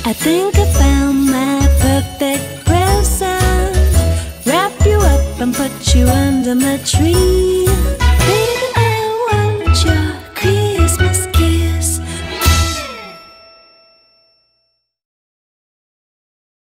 I think I found my perfect present. Wrap you up and put you under my tree. Baby, I want you.